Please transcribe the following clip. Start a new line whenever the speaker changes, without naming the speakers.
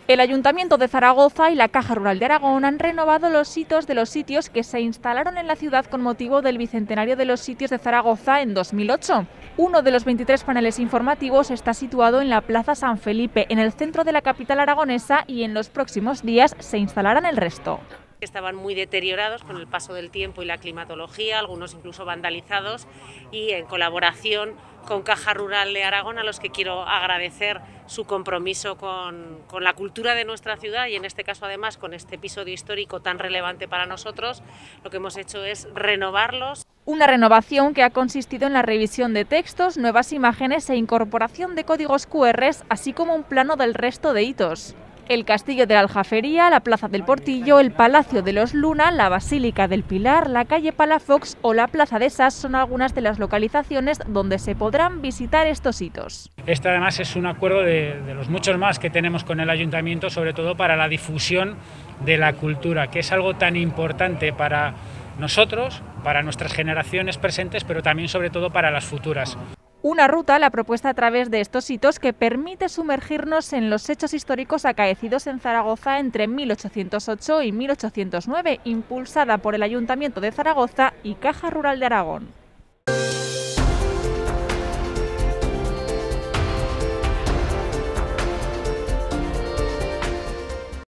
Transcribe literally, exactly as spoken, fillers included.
El Ayuntamiento de Zaragoza y la Caja Rural de Aragón han renovado los hitos de los sitios que se instalaron en la ciudad con motivo del Bicentenario de los Sitios de Zaragoza en dos mil ocho. Uno de los veintitrés paneles informativos está situado en la Plaza San Felipe, en el centro de la capital aragonesa, y en los próximos días se instalarán el resto.
Estaban muy deteriorados con el paso del tiempo y la climatología, algunos incluso vandalizados, y en colaboración con Caja Rural de Aragón, a los que quiero agradecer su compromiso con, con la cultura de nuestra ciudad y en este caso además con este episodio histórico tan relevante para nosotros, lo que hemos hecho es renovarlos.
Una renovación que ha consistido en la revisión de textos, nuevas imágenes e incorporación de códigos cu erres, así como un plano del resto de hitos. El Castillo de la Aljafería, la Plaza del Portillo, el Palacio de los Luna, la Basílica del Pilar, la calle Palafox o la Plaza de Sas son algunas de las localizaciones donde se podrán visitar estos hitos.
Este además es un acuerdo de, de los muchos más que tenemos con el Ayuntamiento, sobre todo para la difusión de la cultura, que es algo tan importante para nosotros, para nuestras generaciones presentes, pero también sobre todo para las futuras.
Una ruta, la propuesta a través de estos hitos, que permite sumergirnos en los hechos históricos acaecidos en Zaragoza entre mil ochocientos ocho y mil ochocientos nueve, impulsada por el Ayuntamiento de Zaragoza y Caja Rural de Aragón.